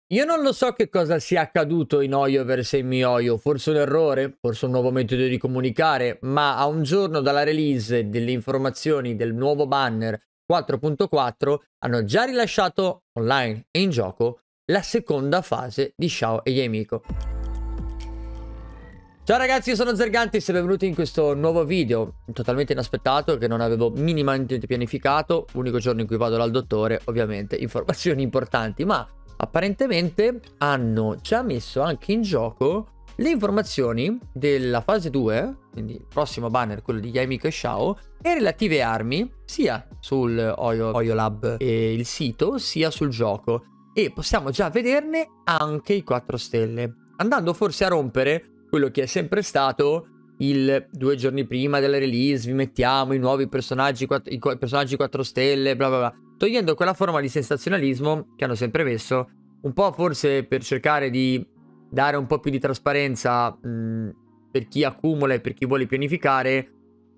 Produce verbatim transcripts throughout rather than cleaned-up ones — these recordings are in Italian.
Io non lo so che cosa sia accaduto in Hoyoverse e in MiHoYo, forse un errore, forse un nuovo metodo di comunicare, ma a un giorno dalla release delle informazioni del nuovo banner quattro punto quattro hanno già rilasciato online e in gioco la seconda fase di Xiao e Yamiko. Ciao ragazzi, io sono Zergantis e benvenuti in questo nuovo video totalmente inaspettato che non avevo minimamente pianificato. L'unico giorno in cui vado dal dottore, ovviamente, informazioni importanti, ma apparentemente hanno già messo anche in gioco le informazioni della fase due, quindi il prossimo banner, quello di Yamiko e Xiao, e relative armi sia sul Hoyo, Hoyo Lab e il sito, sia sul gioco. E possiamo già vederne anche i quattro stelle, andando forse a rompere quello che è sempre stato il due giorni prima della release, vi mettiamo i nuovi personaggi, i personaggi quattro stelle, bla bla bla, togliendo quella forma di sensazionalismo che hanno sempre messo, un po' forse per cercare di dare un po' più di trasparenza mh, per chi accumula e per chi vuole pianificare,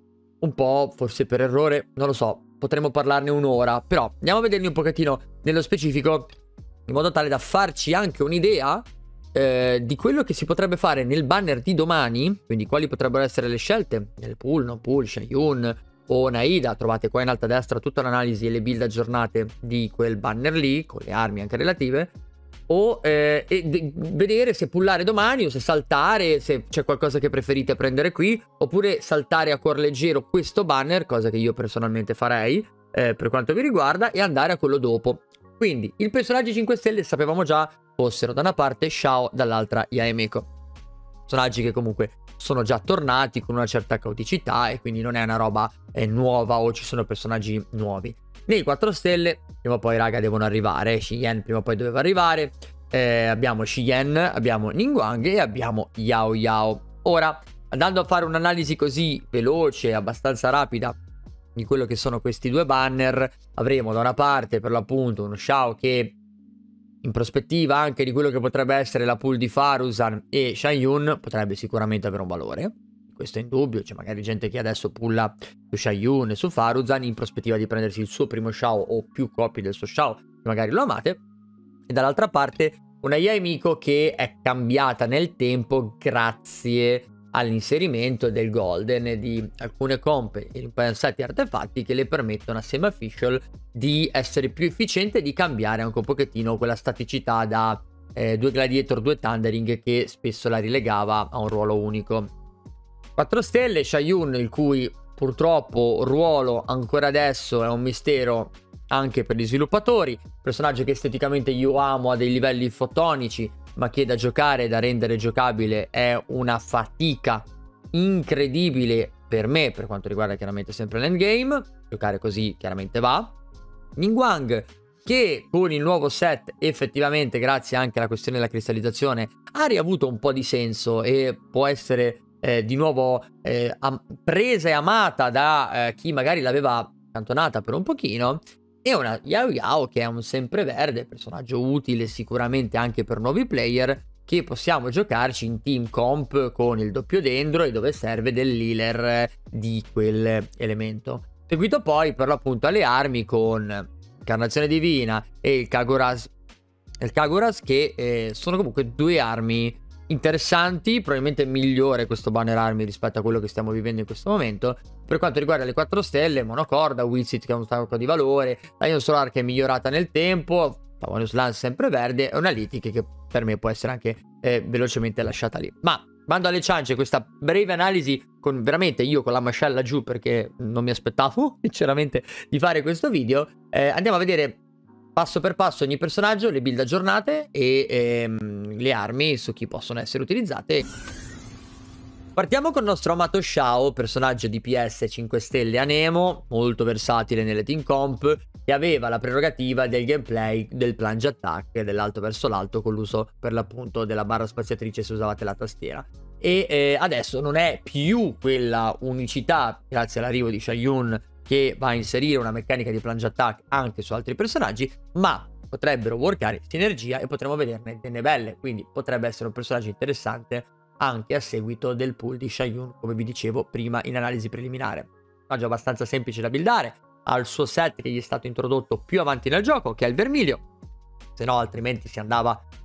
un po' forse per errore, non lo so, potremmo parlarne un'ora, però andiamo a vederli un pochettino nello specifico, in modo tale da farci anche un'idea Eh, di quello che si potrebbe fare nel banner di domani, quindi quali potrebbero essere le scelte nel pool, no pool, Xianyun o Naida. Trovate qua in alto a destra tutta l'analisi e le build aggiornate di quel banner lì, con le armi anche relative, o eh, e vedere se pullare domani o se saltare, se c'è qualcosa che preferite prendere qui, oppure saltare a cuor leggero questo banner, cosa che io personalmente farei eh, per quanto vi riguarda, e andare a quello dopo. Quindi il personaggio cinque stelle sapevamo già fossero da una parte Xiao, dall'altra Yamiko. Personaggi che comunque sono già tornati con una certa caoticità e quindi non è una roba eh, nuova o ci sono personaggi nuovi. Nei quattro stelle prima o poi raga devono arrivare, Xiyen prima o poi doveva arrivare, eh, abbiamo Xiyen, abbiamo Ningguang e abbiamo Yao Yao. Ora, andando a fare un'analisi così veloce e abbastanza rapida di quello che sono questi due banner, avremo da una parte per l'appunto uno Xiao che in prospettiva anche di quello che potrebbe essere la pool di Faruzan e Xianyun potrebbe sicuramente avere un valore, questo è indubbio. C'è magari gente che adesso pulla su Xianyun e su Faruzan in prospettiva di prendersi il suo primo Xiao o più copie del suo Xiao che magari lo amate, e dall'altra parte una Yamiko che è cambiata nel tempo grazie all'inserimento del golden e di alcune comp e impensati artefatti che le permettono a Semi Official di essere più efficiente e di cambiare anche un pochettino quella staticità da eh, due gladiator, due thundering che spesso la rilegava a un ruolo unico. quattro stelle Xianyun, il cui purtroppo ruolo ancora adesso è un mistero anche per gli sviluppatori, personaggio che esteticamente io amo a dei livelli fotonici, ma che da giocare e da rendere giocabile è una fatica incredibile per me, per quanto riguarda chiaramente sempre l'endgame. Giocare così chiaramente va. Ningguang, che con il nuovo set effettivamente, grazie anche alla questione della cristallizzazione, ha riavuto un po' di senso e può essere eh, di nuovo eh, presa e amata da eh, chi magari l'aveva accantonata per un pochino. E una Yao Yao che è un sempreverde, personaggio utile sicuramente anche per nuovi player, che possiamo giocarci in team comp con il doppio dendro e dove serve dell'healer di quel elemento. Seguito poi per l'appunto alle armi con Incarnazione Divina e il Kagoras, il Kagoras che eh, sono comunque due armi interessanti, probabilmente migliore questo banner armi rispetto a quello che stiamo vivendo in questo momento. Per quanto riguarda le quattro stelle, monocorda, Wizit che ha un sacco di valore, Lion Solar che è migliorata nel tempo, Pavonius Lance sempre verde e una Litic che per me può essere anche eh, velocemente lasciata lì. Ma bando alle ciance, questa breve analisi con veramente io con la mascella giù perché non mi aspettavo sinceramente di fare questo video, eh, andiamo a vedere passo per passo ogni personaggio, le build aggiornate e ehm, le armi su chi possono essere utilizzate. Partiamo con il nostro amato Xiao, personaggio D P S cinque stelle a Nemo, molto versatile nelle team comp, che aveva la prerogativa del gameplay del plunge attack dell'alto verso l'alto con l'uso per l'appunto della barra spaziatrice se usavate la tastiera. E eh, adesso non è più quella unicità, grazie all'arrivo di Xianyun, che va a inserire una meccanica di plunge attack anche su altri personaggi, ma potrebbero workare sinergia e potremo vederne delle belle, quindi potrebbe essere un personaggio interessante anche a seguito del pool di Xianyun, come vi dicevo prima in analisi preliminare. Personaggio abbastanza semplice da buildare, ha il suo set che gli è stato introdotto più avanti nel gioco, che è il vermiglio, se no altrimenti si andava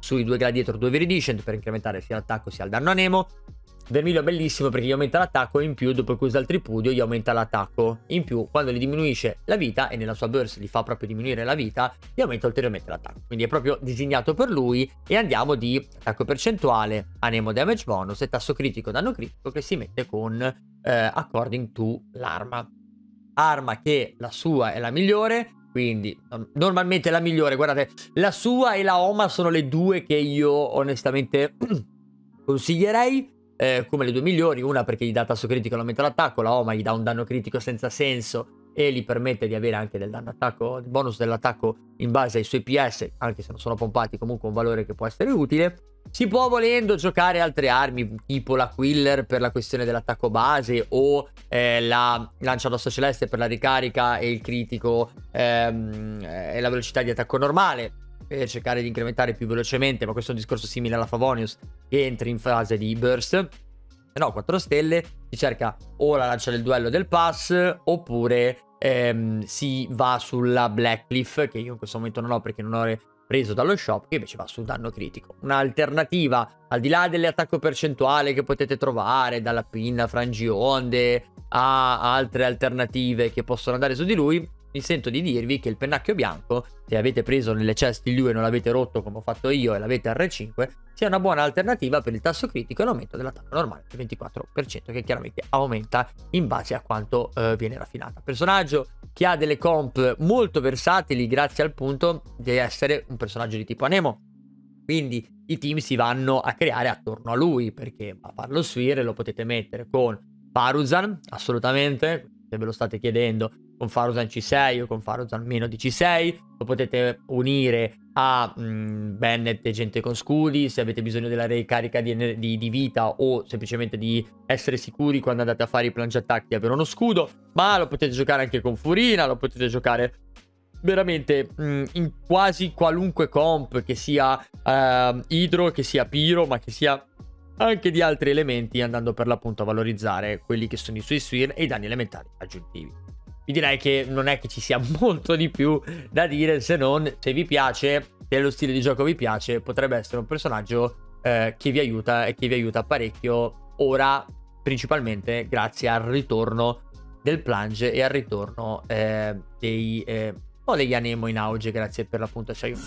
sui due Gladiator, due Viridescent per incrementare sia l'attacco sia il danno a Nemo. Vermilio è bellissimo perché gli aumenta l'attacco e in più dopo che usa il tripudio gli aumenta l'attacco. In più quando gli diminuisce la vita e nella sua burst gli fa proprio diminuire la vita, gli aumenta ulteriormente l'attacco. Quindi è proprio disegnato per lui. E andiamo di attacco percentuale, a Nemo damage bonus e tasso critico danno critico che si mette con eh, according to l'arma. Arma che la sua è la migliore. Quindi normalmente la migliore, guardate, la sua e la Oma sono le due che io onestamente consiglierei. Eh, come le due migliori, una perché gli dà tasso critico e aumenta l'attacco, la Oma gli dà un danno critico senza senso e gli permette di avere anche del danno attacco, il bonus dell'attacco in base ai suoi P S, anche se non sono pompati, comunque un valore che può essere utile. Si può volendo giocare altre armi tipo la Quiller per la questione dell'attacco base o eh, la lancia d'ossa celeste per la ricarica e il critico ehm, e la velocità di attacco normale, per cercare di incrementare più velocemente, ma questo è un discorso simile alla Favonius che entri in fase di burst. No, quattro stelle, si cerca o la lancia del duello del pass oppure ehm, si va sulla Blackcliff, che io in questo momento non ho perché non ho preso dallo shop, che invece va sul danno critico. Un'alternativa al di là dell'attacco percentuale che potete trovare dalla pinna frangionde a altre alternative che possono andare su di lui, mi sento di dirvi che il pennacchio bianco, se avete preso nelle chest di lui e non l'avete rotto come ho fatto io e l'avete R cinque, sia una buona alternativa per il tasso critico e l'aumento dell'attacco normale del ventiquattro per cento, che chiaramente aumenta in base a quanto eh, viene raffinata. Personaggio che ha delle comp molto versatili grazie al punto di essere un personaggio di tipo Anemo, quindi i team si vanno a creare attorno a lui, perché a farlo Sphere lo potete mettere con Faruzan, assolutamente, se ve lo state chiedendo, con Faruzan C sei o con Faruzan meno di C sei, lo potete unire a mh, Bennett e gente con scudi se avete bisogno della ricarica di, di, di vita o semplicemente di essere sicuri quando andate a fare i plunge attack di avere uno scudo, ma lo potete giocare anche con Furina, lo potete giocare veramente mh, in quasi qualunque comp, che sia uh, Hydro, che sia Pyro, ma che sia anche di altri elementi, andando per l'appunto a valorizzare quelli che sono i suoi Sphere e i danni elementari aggiuntivi. Vi direi che non è che ci sia molto di più da dire, se non, se vi piace, se lo stile di gioco vi piace, potrebbe essere un personaggio eh, che vi aiuta e che vi aiuta parecchio ora, principalmente grazie al ritorno del plunge e al ritorno eh, dei eh, o degli Anemo in auge, grazie per l'appunto a Xiaoyun.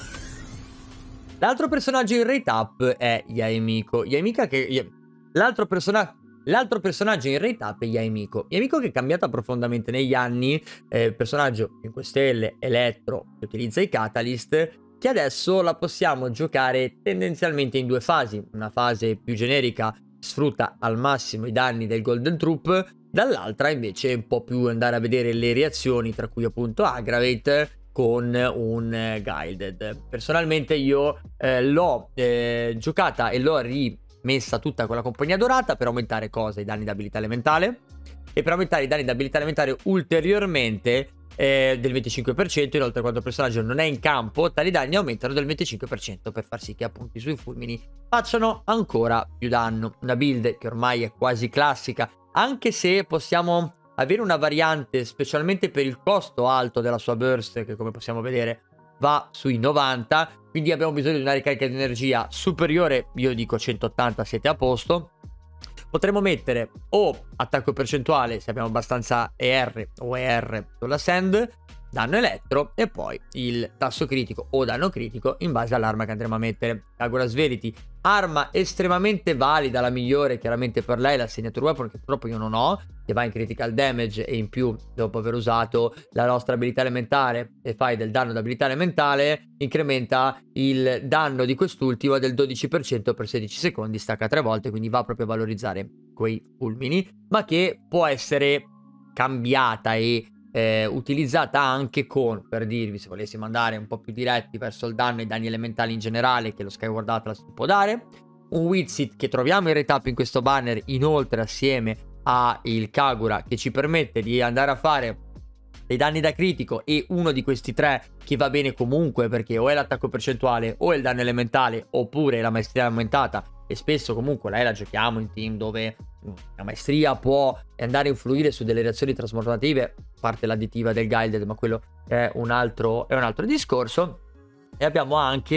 L'altro personaggio in rate up è Yaemiko. Yaemika che l'altro personaggio L'altro personaggio in rate up è Yaemiko. Yaemiko che è cambiata profondamente negli anni, eh, personaggio cinque stelle, elettro, che utilizza i Catalyst, che adesso la possiamo giocare tendenzialmente in due fasi. Una fase più generica, sfrutta al massimo i danni del Golden Troop, dall'altra invece un po' più andare a vedere le reazioni, tra cui appunto Aggravate con un eh, Guided. Personalmente io eh, l'ho eh, giocata e l'ho ri messa tutta con la compagnia dorata per aumentare cosa? I danni d'abilità elementale, e per aumentare i danni d'abilità elementare ulteriormente eh, del venticinque per cento. Inoltre quando il personaggio non è in campo, tali danni aumentano del venticinque per cento per far sì che appunto i suoi fulmini facciano ancora più danno. Una build che ormai è quasi classica, anche se possiamo avere una variante specialmente per il costo alto della sua burst, che come possiamo vedere va sui novanta, quindi abbiamo bisogno di una ricarica di energia superiore, io dico centottanta, siete a posto. Potremmo mettere o attacco percentuale se abbiamo abbastanza E R o E R sulla Sand, danno elettro e poi il tasso critico o danno critico in base all'arma che andremo a mettere. Agoras Verity, arma estremamente valida, la migliore chiaramente per lei, la signature weapon che purtroppo io non ho, che va in critical damage e in più dopo aver usato la nostra abilità elementare e fai del danno d'abilità elementare, incrementa il danno di quest'ultimo del dodici per cento per sedici secondi, stacca tre volte, quindi va proprio a valorizzare quei fulmini, ma che può essere cambiata e Eh, utilizzata anche con, per dirvi, se volessimo andare un po' più diretti verso il danno e i danni elementali in generale che lo Skyward Atlas può dare, un Wizit che troviamo in rate up in questo banner inoltre assieme a il Kagura, che ci permette di andare a fare dei danni da critico, e uno di questi tre che va bene comunque perché o è l'attacco percentuale o è il danno elementale oppure la maestria aumentata, e spesso comunque lei la giochiamo in team dove la maestria può andare a influire su delle reazioni trasformative, a parte l'additiva del Guided, ma quello è un altro, è un altro discorso. E abbiamo anche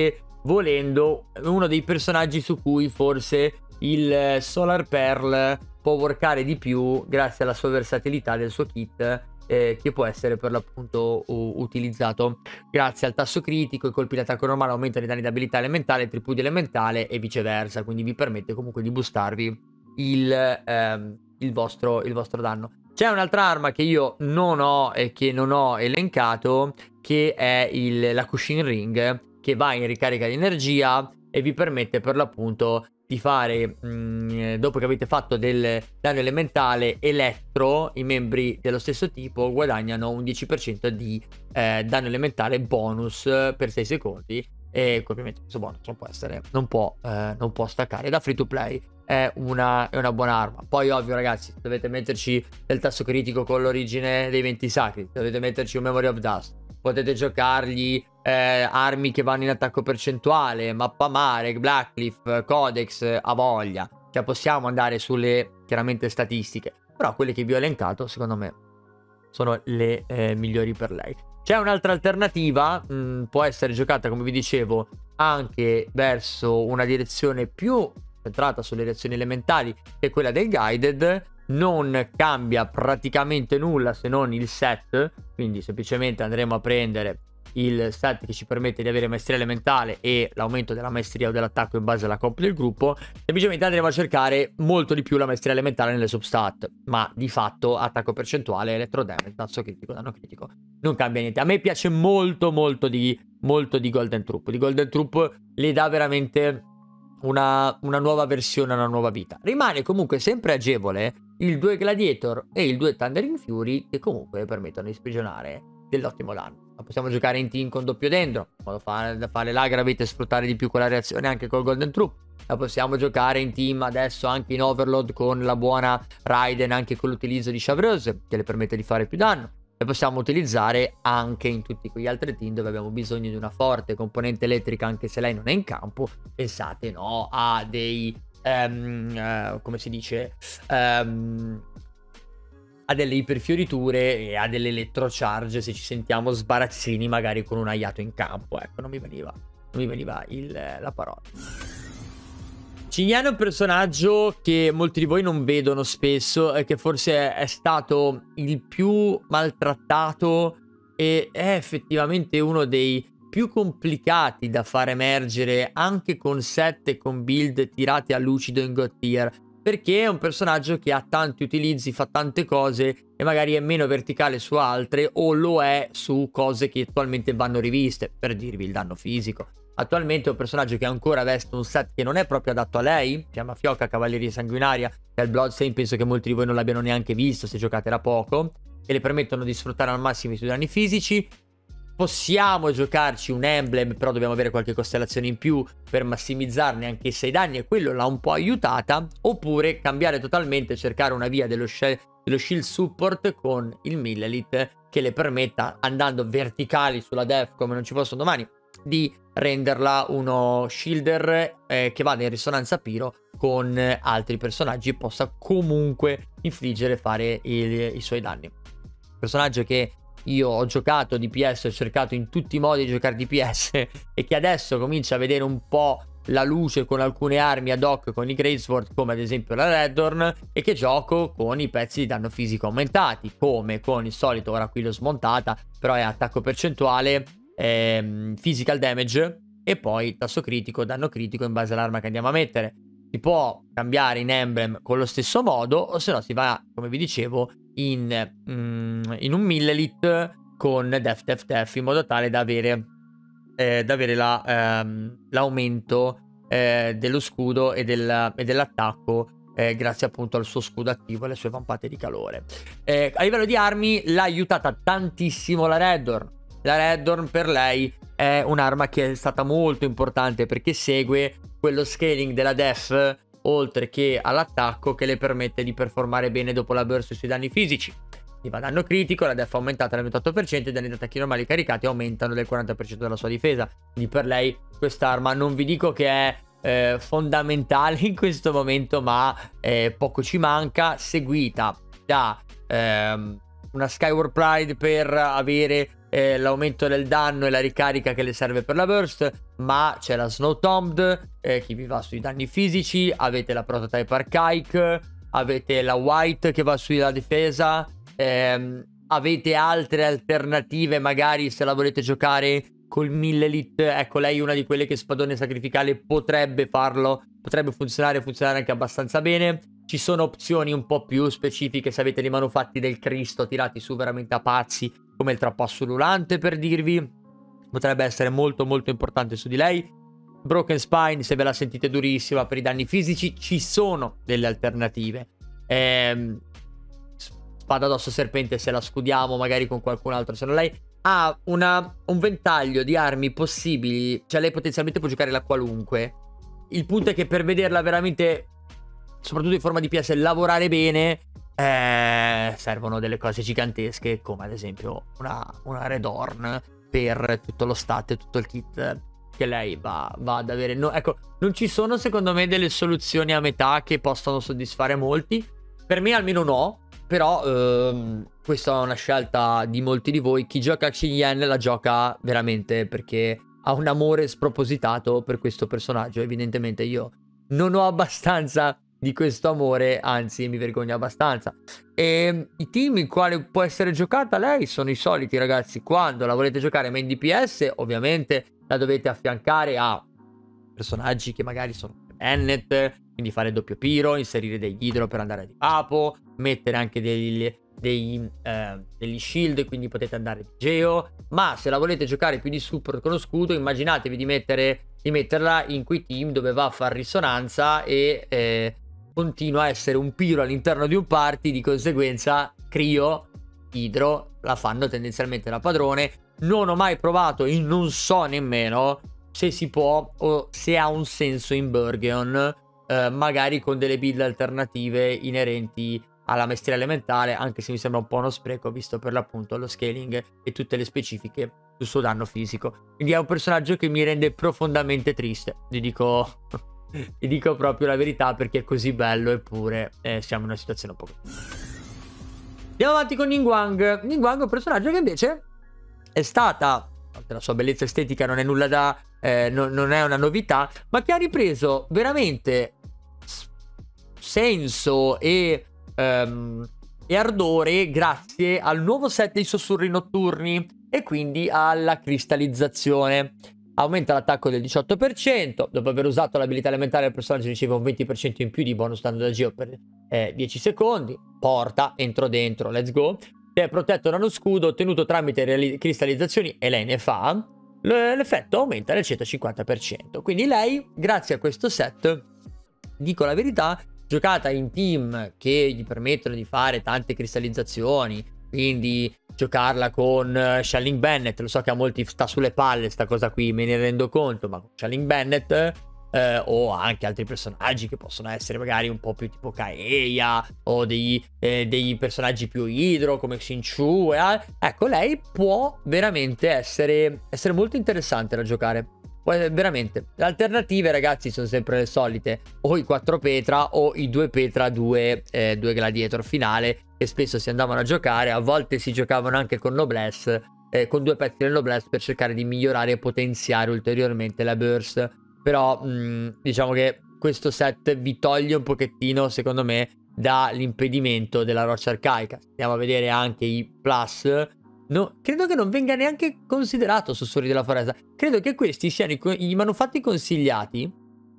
volendo uno dei personaggi su cui forse il Solar Pearl può workare di più grazie alla sua versatilità del suo kit, eh, che può essere per l'appunto utilizzato grazie al tasso critico. I colpi d'attacco normale aumentano i danni d'abilità elementale, tripudio elementale e viceversa, quindi vi permette comunque di boostarvi il, ehm, il, vostro, il vostro danno. C'è un'altra arma che io non ho e che non ho elencato, che è il, la Cushion Ring, che va in ricarica di energia e vi permette per l'appunto di fare, mh, dopo che avete fatto del danno elementale elettro, i membri dello stesso tipo guadagnano un dieci per cento di eh, danno elementale bonus per sei secondi, e ovviamente questo bonus non può essere, non può, eh, non può staccare. Da free to play è una, è una buona arma. Poi ovvio ragazzi, dovete metterci del tasso critico con l'origine dei venti sacri, dovete metterci un Memory of Dust, potete giocargli eh, armi che vanno in attacco percentuale, mappa mare, Blackcliff, Codex, a voglia. Cioè possiamo andare sulle chiaramente statistiche, però quelle che vi ho elencato secondo me sono le eh, migliori per lei. C'è un'altra alternativa, mh, può essere giocata come vi dicevo anche verso una direzione più centrata sulle reazioni elementali, che è quella del Guided. Non cambia praticamente nulla se non il set, quindi semplicemente andremo a prendere il set che ci permette di avere maestria elementale e l'aumento della maestria o dell'attacco in base alla comp del gruppo. Semplicemente andremo a cercare molto di più la maestria elementale nelle substat, ma di fatto attacco percentuale, elettro damage, tasso critico, danno critico, non cambia niente. A me piace molto molto di, molto di Golden Troop. Di Golden Troop le dà veramente una, una nuova versione, una nuova vita. Rimane comunque sempre agevole il due Gladiator e il due Thundering Fury, che comunque permettono di sprigionare dell'ottimo danno. La possiamo giocare in team con doppio dendro, in modo fa, da fare la gravity e sfruttare di più quella reazione anche col Golden Troop. La possiamo giocare in team adesso anche in Overload con la buona Raiden, anche con l'utilizzo di Chavreuse, che le permette di fare più danno. La possiamo utilizzare anche in tutti quegli altri team dove abbiamo bisogno di una forte componente elettrica, anche se lei non è in campo. Pensate, no, a dei... Um, uh, come si dice, um, a delle iperfioriture e a delle elettrocharge se ci sentiamo sbarazzini magari con un aiato in campo. Ecco, non mi veniva, non mi veniva il, la parola. Ciniano è un personaggio che molti di voi non vedono spesso e che forse è stato il più maltrattato e è effettivamente uno dei più complicati da far emergere anche con set e con build tirati a lucido in God tier, perché è un personaggio che ha tanti utilizzi, fa tante cose e magari è meno verticale su altre, o lo è su cose che attualmente vanno riviste. Per dirvi il danno fisico, attualmente è un personaggio che ancora veste un set che non è proprio adatto a lei, chiama Fioca Cavalleria Sanguinaria, che è il Bloodstain, penso che molti di voi non l'abbiano neanche visto se giocate da poco, e le permettono di sfruttare al massimo i suoi danni fisici. Possiamo giocarci un emblem, però dobbiamo avere qualche costellazione in più per massimizzarne anche i sei danni, e quello l'ha un po' aiutata. Oppure cambiare totalmente, cercare una via dello, dello shield support con il Millelith, che le permetta, andando verticali sulla def come non ci fossero domani, di renderla uno shielder eh, che vada in risonanza Pyro con altri personaggi e possa comunque infliggere e fare il, i suoi danni. Personaggio che io ho giocato D P S, ho cercato in tutti i modi di giocare D P S e che adesso comincia a vedere un po' la luce con alcune armi ad hoc con i Greatsword, come ad esempio la Redhorn, e che gioco con i pezzi di danno fisico aumentati, come con il solito, ora qui l'ho smontata, però è attacco percentuale, ehm, physical damage e poi tasso critico, danno critico in base all'arma che andiamo a mettere. Si può cambiare in emblem con lo stesso modo, o se no si va, come vi dicevo, in, mm, in un Millelith con Def Def Def, in modo tale da avere, eh, da avere la, ehm, l'aumento eh, dello scudo e, del, e dell'attacco eh, grazie appunto al suo scudo attivo e alle sue vampate di calore. Eh, a livello di armi l'ha aiutata tantissimo la Redhorn. La Redhorn per lei è un'arma che è stata molto importante perché segue quello scaling della def oltre che all'attacco, che le permette di performare bene dopo la burst sui danni fisici. Gli va danno critico, la def è aumentata del ventotto per cento e i danni di attacchi normali caricati aumentano del quaranta per cento della sua difesa. Quindi per lei quest'arma non vi dico che è eh, fondamentale in questo momento, ma eh, poco ci manca, seguita da ehm, una Skyward Pride per avere eh, l'aumento del danno e la ricarica che le serve per la burst, ma c'è la Snow Tombed, eh, che vi va sui danni fisici, avete la Prototype Archaic, avete la White che va sulla difesa, ehm, avete altre alternative, magari se la volete giocare col mille elite, ecco, lei è una di quelle che spadone sacrificale potrebbe farlo, potrebbe funzionare, funzionare anche abbastanza bene. Ci sono opzioni un po' più specifiche se avete dei manufatti del Cristo tirati su veramente a pazzi, come il trappasso ululante, per dirvi, potrebbe essere molto molto importante su di lei. Broken Spine, se ve la sentite durissima per i danni fisici, ci sono delle alternative. Ehm, spada d'osso serpente, se la scudiamo magari con qualcun altro, se non lei ha una, un ventaglio di armi possibili, cioè lei potenzialmente può giocare la qualunque. Il punto è che per vederla veramente, soprattutto in forma di P S, lavorare bene, eh, servono delle cose gigantesche, come ad esempio una, una Red Horn per tutto lo stat e tutto il kit che lei va, va ad avere. No, ecco, non ci sono secondo me delle soluzioni a metà che possano soddisfare molti. Per me almeno no. Però ehm, questa è una scelta di molti di voi. Chi gioca a Xingyan la gioca veramente perché ha un amore spropositato per questo personaggio. Evidentemente io non ho abbastanza di questo amore, anzi mi vergogno abbastanza. E i team in quali può essere giocata lei sono i soliti, ragazzi. Quando la volete giocare main D P S, ovviamente la dovete affiancare a personaggi che magari sono Bennett, quindi fare doppio piro, inserire degli idro per andare di papo, mettere anche degli, dei, eh, degli shield, quindi potete andare di geo. Ma se la volete giocare più di support con lo scudo, immaginatevi di, mettere, di metterla in quei team dove va a far risonanza e eh, continua a essere un piro all'interno di un party. Di conseguenza Crio, idro la fanno tendenzialmente da padrone. Non ho mai provato e non so nemmeno se si può o se ha un senso in Burgeon, eh, magari con delle build alternative inerenti alla maestria elementale, anche se mi sembra un po' uno spreco visto per l'appunto lo scaling e tutte le specifiche sul suo danno fisico. Quindi è un personaggio che mi rende profondamente triste, vi dico, vi dico proprio la verità, perché è così bello eppure eh, siamo in una situazione un po' così. Andiamo avanti con Ningguang. Ningguang è un personaggio che invece è stata, la sua bellezza estetica non è nulla da eh, no, non è una novità, ma che ha ripreso veramente senso e, um, e ardore grazie al nuovo set dei sussurri notturni e quindi alla cristallizzazione. Aumenta l'attacco del diciotto per cento, dopo aver usato l'abilità elementare il personaggio riceve un venti per cento in più di bonus danno da geo per eh, dieci secondi, porta, entro dentro, let's go. Se è protetto da uno scudo ottenuto tramite cristallizzazioni e lei ne fa, l'effetto aumenta del centocinquanta per cento. Quindi lei, grazie a questo set, dico la verità, giocata in team che gli permettono di fare tante cristallizzazioni, quindi giocarla con Shelling Bennett, lo so che a molti sta sulle palle sta cosa qui, me ne rendo conto, ma con Shelling Bennett eh, o anche altri personaggi che possono essere magari un po' più tipo Kaeya o dei, eh, dei personaggi più idro come Xinchu, eh, ecco, lei può veramente essere, essere molto interessante da giocare. Veramente, le alternative, ragazzi, sono sempre le solite: o i quattro Petra o i due Petra due, eh, due Gladiator finale, che spesso si andavano a giocare. A volte si giocavano anche con Noblesse, eh, con due pezzi del Noblesse, per cercare di migliorare e potenziare ulteriormente la burst. Però mh, diciamo che questo set vi toglie un pochettino, secondo me, dall'impedimento della roccia arcaica. Andiamo a vedere anche i plus. No, credo che non venga neanche considerato Sussurri della Foresta. Credo che questi siano i, i manufatti consigliati.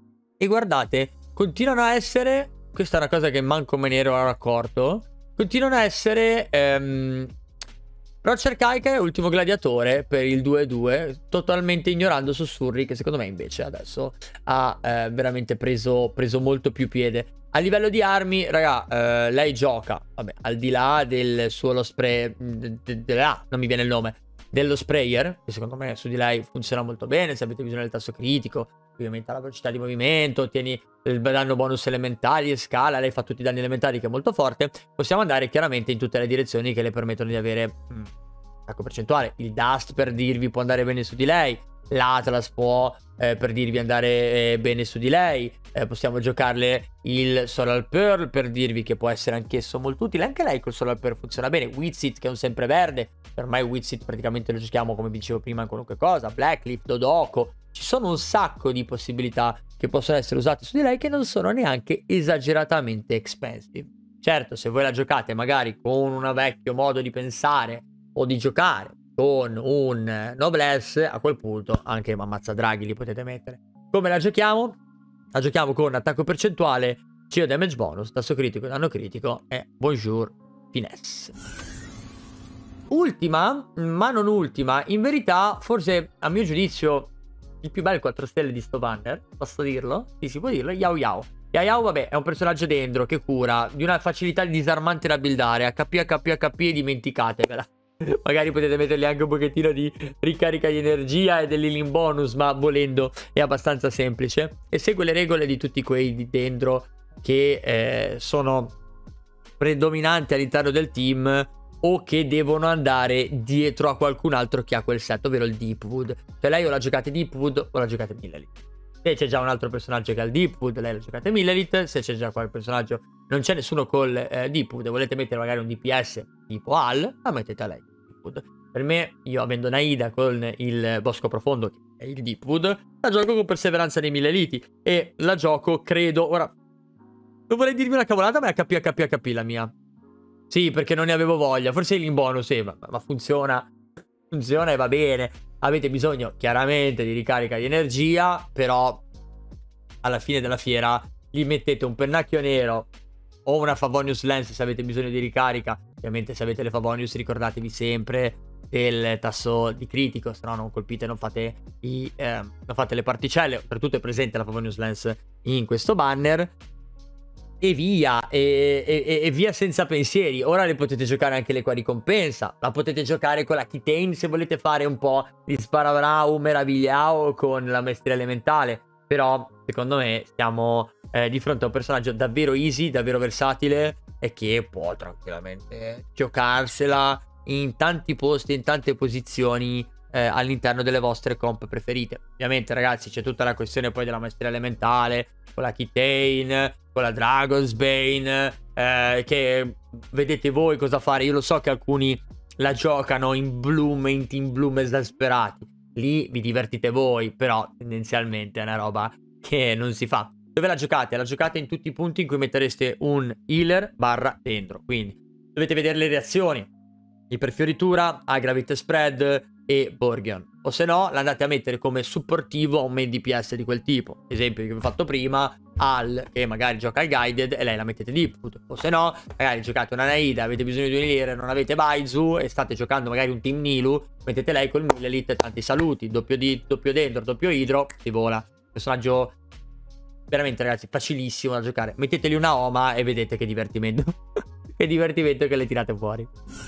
E guardate, continuano a essere, questa è una cosa che manco me ne ero accorto, continuano a essere ehm, Roccia Arcaica e Ultimo Gladiatore per il due due, totalmente ignorando Sussurri, che secondo me invece adesso ha eh, veramente preso, preso molto più piede. A livello di armi, raga, eh, lei gioca, vabbè, al di là del suo lo spray, de, de, de, ah, non mi viene il nome, dello sprayer, che secondo me su di lei funziona molto bene. Se avete bisogno del tasso critico, aumenta la velocità di movimento, tieni il danno bonus elementari e scala, lei fa tutti i danni elementari, che è molto forte. Possiamo andare chiaramente in tutte le direzioni che le permettono di avere mh, attacco percentuale. Il dust, per dirvi, può andare bene su di lei. l'Atlas può eh, per dirvi andare eh, bene su di lei, eh, possiamo giocarle il Solar Pearl per dirvi che può essere anch'esso molto utile, anche lei col Solar Pearl funziona bene. Witsit che è un sempreverde, ormai Witsit praticamente lo giochiamo come vi dicevo prima in qualunque cosa, Blackleaf, Dodoko, ci sono un sacco di possibilità che possono essere usate su di lei che non sono neanche esageratamente expensive. Certo, se voi la giocate magari con un vecchio modo di pensare o di giocare con un Noblesse, a quel punto anche Ammazza Draghi li potete mettere. Come la giochiamo? La giochiamo con attacco percentuale, C O damage bonus, tasso critico, danno critico e bonjour finesse. Ultima, ma non ultima, in verità forse a mio giudizio il più bel quattro stelle di sto banner, posso dirlo? Sì, si può dirlo, Yao Yao. Yao Yao, vabbè, è un personaggio dentro che cura, di una facilità disarmante da buildare, H P, H P, H P e dimenticatevela. Magari potete mettergli anche un pochettino di ricarica di energia e dell'healing bonus, ma volendo è abbastanza semplice. E segue le regole di tutti quei di dentro che eh, sono predominanti all'interno del team o che devono andare dietro a qualcun altro che ha quel set, ovvero il Deepwood. Cioè lei o la giocate Deepwood o la giocate Millelith. Se c'è già un altro personaggio che ha il Deepwood, lei la giocate Millelith. Se c'è già qualche personaggio, non c'è nessuno col eh, Deepwood e volete mettere magari un D P S tipo Al, la mettete a lei. Deepwood. Per me, io avendo Naida con il Bosco Profondo, che è il Deepwood, la gioco con Perseveranza dei Milleliti. E la gioco, credo, ora... non vorrei dirvi una cavolata, ma è H P, H P, H P la mia. Sì, perché non ne avevo voglia. Forse il bonus, sì, ma, ma funziona. Funziona e va bene. Avete bisogno chiaramente di ricarica di energia, però alla fine della fiera gli mettete un pennacchio nero o una Favonius Lens se avete bisogno di ricarica. Ovviamente se avete le Favonius ricordatevi sempre del tasso di critico, se no non colpite, non fate, i, eh, non fate le particelle. Oltretutto è presente la Favonius Lens in questo banner. E via, e, e, e via senza pensieri. Ora le potete giocare anche le qua ricompensa. La potete giocare con la Kitane se volete fare un po' di Sparabrau, Meravigliao con la maestria elementale. Però, secondo me, siamo eh, di fronte a un personaggio davvero easy, davvero versatile e che può tranquillamente giocarsela in tanti posti, in tante posizioni eh, all'interno delle vostre comp preferite. Ovviamente, ragazzi, c'è tutta la questione poi della maestria elementale, con la Kitane, con la Dragon's Bane, eh, che vedete voi cosa fare. Io lo so che alcuni la giocano in Bloom, in Team Bloom esasperati. Lì vi divertite voi, però tendenzialmente è una roba che non si fa. Dove la giocate? La giocate in tutti i punti in cui mettereste un healer barra dentro. Quindi dovete vedere le reazioni. Iperfioritura, Aggravate Spread e Borgion. O se no, l'andate a mettere come supportivo a un main D P S di quel tipo. Esempio che vi ho fatto prima, Al, che magari gioca al Guided e lei la mettete Deepwood. O se no, magari giocate una Naida, avete bisogno di un healer, non avete Baizu e state giocando magari un Team Nilu, mettete lei col Millelith, tanti saluti, doppio, di, doppio dentro, doppio idro, si vola. Personaggio veramente, ragazzi, facilissimo da giocare. Metteteli una Oma e vedete che divertimento. Che divertimento che le tirate fuori.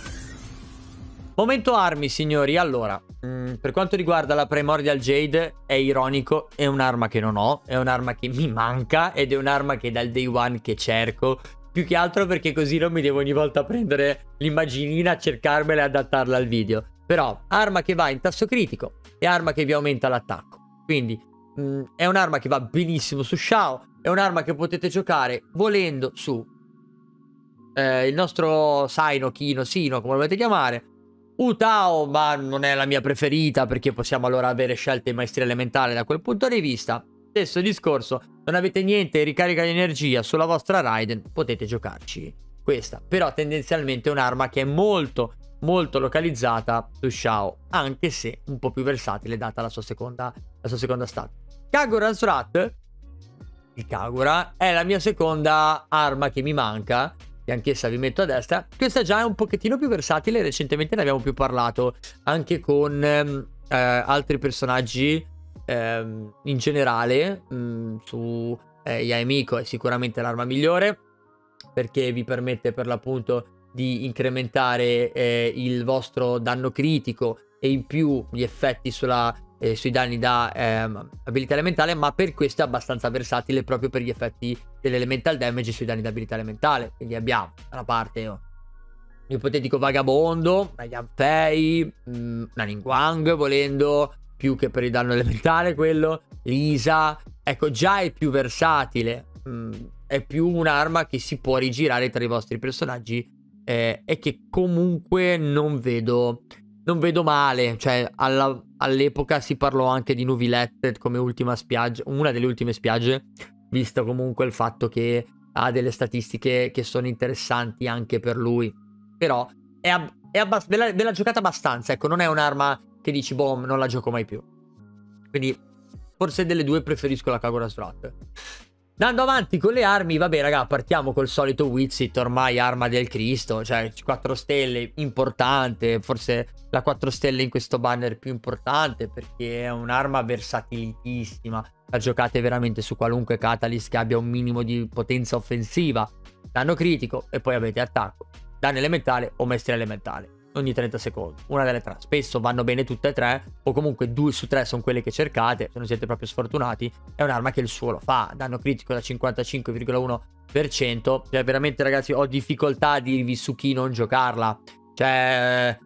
Momento armi, signori. Allora, mh, per quanto riguarda la Primordial Jade, è ironico, è un'arma che non ho, è un'arma che mi manca ed è un'arma che dal day one che cerco, più che altro perché così non mi devo ogni volta prendere l'immaginina, cercarmela e adattarla al video. Però, arma che va in tasso critico e arma che vi aumenta l'attacco. Quindi, mh, è un'arma che va benissimo su Xiao, è un'arma che potete giocare volendo su eh, il nostro Sino, Kino, Sino, come lo volete chiamare, Utao, ma non è la mia preferita perché possiamo allora avere scelte in maestria elementale da quel punto di vista. Stesso discorso, non avete niente ricarica di energia sulla vostra Raiden, potete giocarci questa. Però tendenzialmente è un'arma che è molto molto localizzata su Xiao, anche se un po' più versatile data la sua seconda, la sua seconda stat. Kagura's Wrath, il Kagura, è la mia seconda arma che mi manca, che anch'essa vi metto a destra. Questa già è un pochettino più versatile, recentemente ne abbiamo più parlato anche con ehm, eh, altri personaggi ehm, in generale. Mh, su eh, Yaemiko è sicuramente l'arma migliore perché vi permette per l'appunto di incrementare eh, il vostro danno critico e in più gli effetti sulla, eh, sui danni da ehm, abilità elementale, ma per questo è abbastanza versatile proprio per gli effetti dell'elemental damage sui danni da abilità elementale. Quindi abbiamo da una parte oh, l'ipotetico Vagabondo, una Yanfei, mh, una Ningguang volendo, più che per il danno elementale quello. Lisa, ecco, già è più versatile, mm, è più un'arma che si può rigirare tra i vostri personaggi, eh, e che comunque non vedo non vedo male. Cioè alla, all'epoca si parlò anche di Nuvilette come ultima spiaggia, una delle ultime spiagge, visto comunque il fatto che ha delle statistiche che sono interessanti anche per lui. Però è, ab- è abbast- ve, la, ve la giocate abbastanza, ecco, non è un'arma che dici boh, non la gioco mai più. Quindi forse delle due preferisco la Kagura Strat. Andando avanti con le armi, vabbè raga, partiamo col solito Wizit, ormai arma del Cristo, cioè quattro stelle, importante, forse la quattro stelle in questo banner più importante, perché è un'arma versatilissima, la giocate veramente su qualunque catalyst che abbia un minimo di potenza offensiva, danno critico e poi avete attacco, danno elementale o maestria elementale. Ogni trenta secondi, una delle tre. Spesso vanno bene tutte e tre, o comunque due su tre sono quelle che cercate, se non siete proprio sfortunati. È un'arma che il suo lo fa, danno critico da cinquantacinque virgola uno per cento. Cioè veramente ragazzi ho difficoltà a dirvi su chi non giocarla. Cioè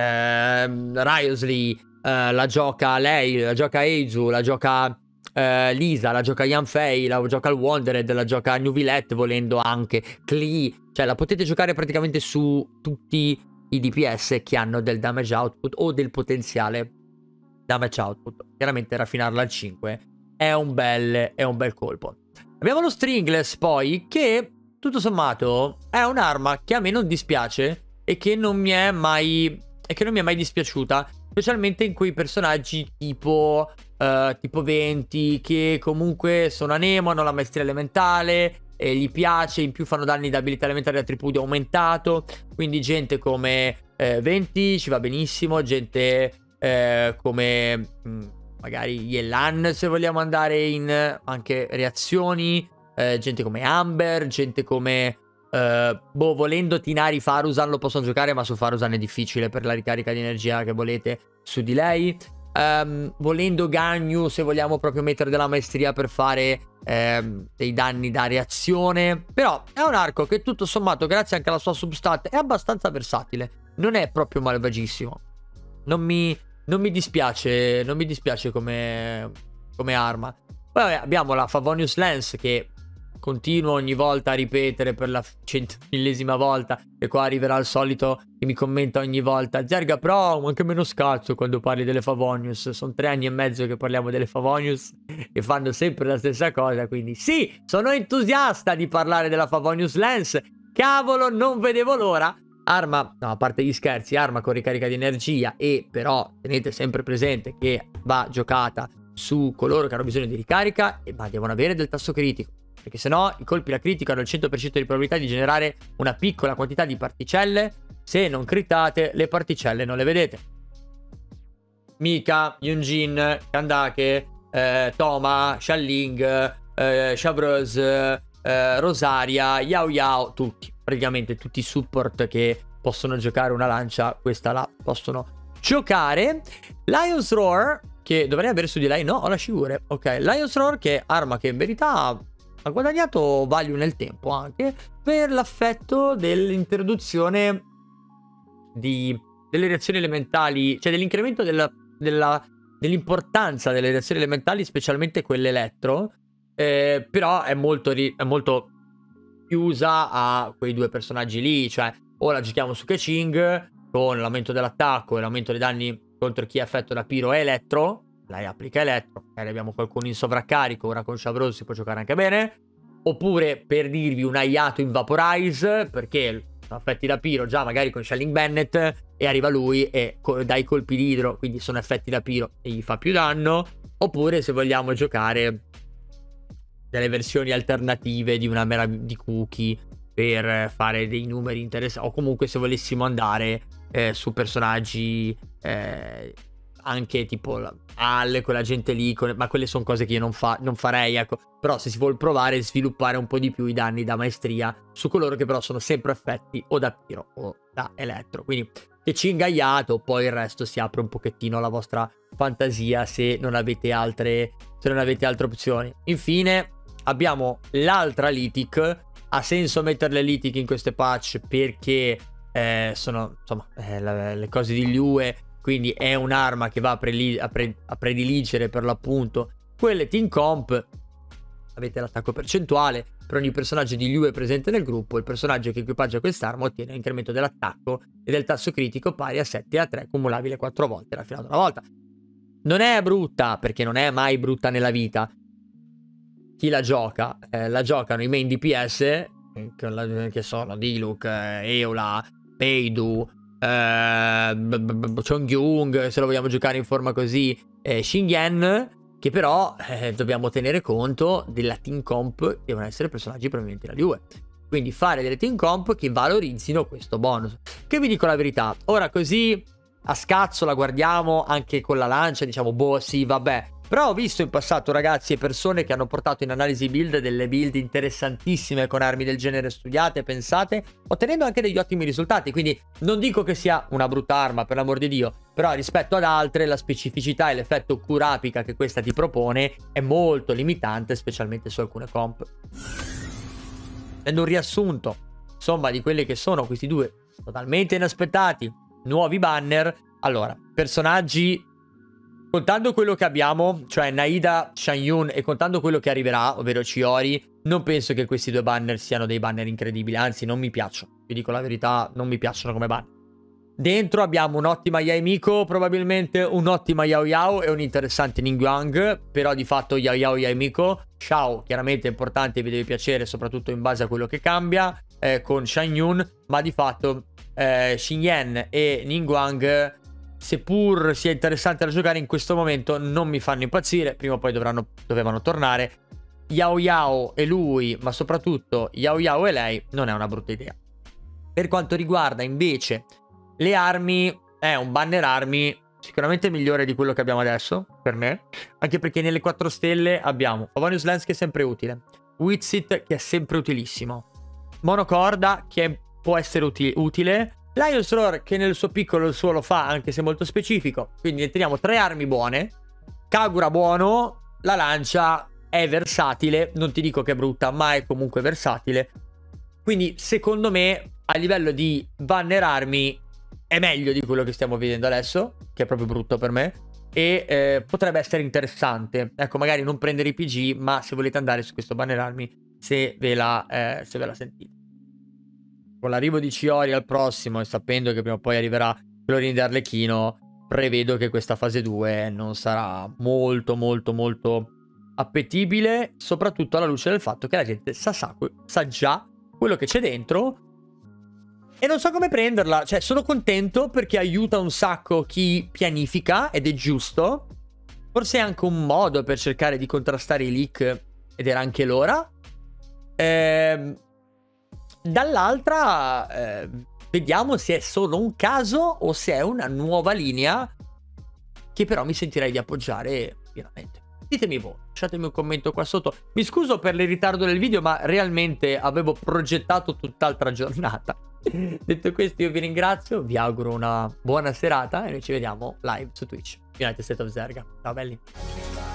eh, Riosley eh, la gioca lei, la gioca Eizu, la gioca eh, Lisa, la gioca Yanfei, la gioca il Wandered, la gioca Nuvilette volendo anche Klee. Cioè la potete giocare praticamente su tutti i D P S che hanno del damage output o del potenziale damage output. Chiaramente raffinarla al cinque è un bel, è un bel colpo. Abbiamo lo Stringless poi, che tutto sommato è un'arma che a me non dispiace e che non mi è mai e che non mi è mai dispiaciuta, specialmente in quei personaggi tipo uh, tipo venti, che comunque sono anemo, hanno la maestria elementale e gli piace, in più fanno danni da abilità elementare da tripudio aumentato, quindi gente come eh, venti ci va benissimo, gente eh, come mh, magari Yelan, se vogliamo andare in anche reazioni, eh, gente come Amber, gente come eh, boh, volendo Tinari Farusan lo possono giocare, ma su Farusan è difficile per la ricarica di energia che volete su di lei. Um, volendo Ganyu, se vogliamo proprio mettere della maestria per fare um, dei danni da reazione. Però è un arco che tutto sommato, grazie anche alla sua substat, è abbastanza versatile. Non è proprio malvagissimo. Non mi, non mi dispiace, non mi dispiace come, come arma. Poi vabbè, abbiamo la Favonius Lance, che continuo ogni volta a ripetere per la centomillesima volta, e qua arriverà il solito che mi commenta ogni volta: Zerga, però anche meno scazzo quando parli delle Favonius. Sono tre anni e mezzo che parliamo delle Favonius e fanno sempre la stessa cosa, quindi sì, sono entusiasta di parlare della Favonius Lance. Cavolo, non vedevo l'ora. Arma, no, a parte gli scherzi, arma con ricarica di energia, e però tenete sempre presente che va giocata su coloro che hanno bisogno di ricarica, e ma devono avere del tasso critico, perché sennò i colpi da critico hanno il cento per cento di probabilità di generare una piccola quantità di particelle. Se non critate, le particelle non le vedete. Mika, Yunjin, Kandake, eh, Toma, Xialing, eh, Chavreuse, eh, Rosaria, Yao Yao, tutti, praticamente tutti i support che possono giocare una lancia, questa la possono giocare. Lion's Roar, che dovrei avere su di lei, no, ho la Shigure. Ok, Lion's Roar, che è arma che in verità ha guadagnato value nel tempo, anche per l'affetto dell'introduzione di, delle reazioni elementali, cioè dell'incremento della, della, dell'importanza delle reazioni elementali, specialmente quelle elettro, eh, però è molto, è molto chiusa a quei due personaggi lì. Cioè o la giochiamo su Keqing con l'aumento dell'attacco e l'aumento dei danni contro chi è affetto da Pyro e Elettro, lei applica Elettro, magari abbiamo qualcuno in sovraccarico, ora con Chavreuse si può giocare anche bene. Oppure, per dirvi, un Ayato in Vaporize, perché sono effetti da Pyro già magari con Shelling Bennett, e arriva lui e co dà i colpi di idro, quindi sono effetti da Pyro e gli fa più danno. Oppure se vogliamo giocare delle versioni alternative di una mera di cookie per fare dei numeri interessanti, o comunque se volessimo andare eh, su personaggi eh, anche tipo Al, quella gente lì, con... ma quelle sono cose che io non, fa... non farei, ecco. Però se si vuole provare a sviluppare un po' di più i danni da maestria su coloro che però sono sempre effetti o da Pyro o da Elettro, quindi che ci ingaiato, poi il resto si apre un pochettino alla vostra fantasia se non avete altre, se non avete altre opzioni. Infine abbiamo l'altra Litic. Ha senso mettere le Litic in queste patch perché eh, sono insomma eh, le cose di Liyue, quindi è un'arma che va a, pre a, pre a prediligere per l'appunto quelle team comp. Avete l'attacco percentuale per ogni personaggio di Liyue presente nel gruppo. Il personaggio che equipaggia quest'arma ottiene un incremento dell'attacco e del tasso critico pari a sette a tre, cumulabile quattro volte, raffinato una volta. Non è brutta, perché non è mai brutta nella vita. Chi la gioca? Eh, la giocano i main D P S, che sono Diluc, eh, Eola, Beidou, eh, Chongyun, se lo vogliamo giocare in forma così, eh, Xingyan, che però eh, dobbiamo tenere conto della team comp, devono essere personaggi provenienti da Liyue. Quindi fare delle team comp che valorizzino questo bonus. Che vi dico la verità, ora così a scazzo la guardiamo anche con la lancia, diciamo boh sì vabbè. Però ho visto in passato ragazzi e persone che hanno portato in analisi build delle build interessantissime con armi del genere studiate, pensate, ottenendo anche degli ottimi risultati. Quindi non dico che sia una brutta arma, per l'amor di Dio, però rispetto ad altre la specificità e l'effetto curapica che questa ti propone è molto limitante, specialmente su alcune comp. Prendo un riassunto, insomma, di quelli che sono questi due totalmente inaspettati nuovi banner. Allora, personaggi, contando quello che abbiamo, cioè Naida, Xianyun, e contando quello che arriverà, ovvero Chiori, non penso che questi due banner siano dei banner incredibili, anzi non mi piacciono, vi dico la verità, non mi piacciono come banner. Dentro abbiamo un'ottima Yae Miko, probabilmente un'ottima Yao Yao e un interessante Ningguang, però di fatto Yao Yao e Yae Miko. Xiao chiaramente è importante, vi deve piacere soprattutto in base a quello che cambia, eh, con Xianyun, ma di fatto eh, Xingyan e Ningguang, seppur sia interessante da giocare in questo momento, non mi fanno impazzire. Prima o poi dovranno, dovevano tornare. Yao Yao e lui, ma soprattutto Yao Yao e lei, non è una brutta idea. Per quanto riguarda invece le armi, è un banner armi sicuramente migliore di quello che abbiamo adesso, per me. Anche perché nelle quattro stelle abbiamo Favonius Lance, che è sempre utile, Witsit, che è sempre utilissimo, Monocorda, che può essere uti utile, Lion's Roar, che nel suo piccolo il suo lo fa, anche se molto specifico. Quindi ne teniamo tre armi buone. Kagura buono, la lancia è versatile, non ti dico che è brutta, ma è comunque versatile. Quindi secondo me a livello di banner armi è meglio di quello che stiamo vedendo adesso, che è proprio brutto per me, e eh, potrebbe essere interessante. Ecco, magari non prendere i P G, ma se volete andare su questo banner armi, se ve la, eh, se ve la sentite. Con l'arrivo di Chiori al prossimo e sapendo che prima o poi arriverà Clorin di Arlecchino, prevedo che questa fase due non sarà molto molto molto appetibile, soprattutto alla luce del fatto che la gente sa, sa, sa già quello che c'è dentro e non so come prenderla. Cioè, sono contento perché aiuta un sacco chi pianifica, ed è giusto. Forse è anche un modo per cercare di contrastare i leak, ed era anche l'ora. Ehm... Dall'altra eh, vediamo se è solo un caso o se è una nuova linea che però mi sentirei di appoggiare pienamente. Ditemi voi, lasciatemi un commento qua sotto. Mi scuso per il ritardo del video, ma realmente avevo progettato tutt'altra giornata. Detto questo, io vi ringrazio, vi auguro una buona serata e noi ci vediamo live su Twitch. United State of Zerga. Ciao belli.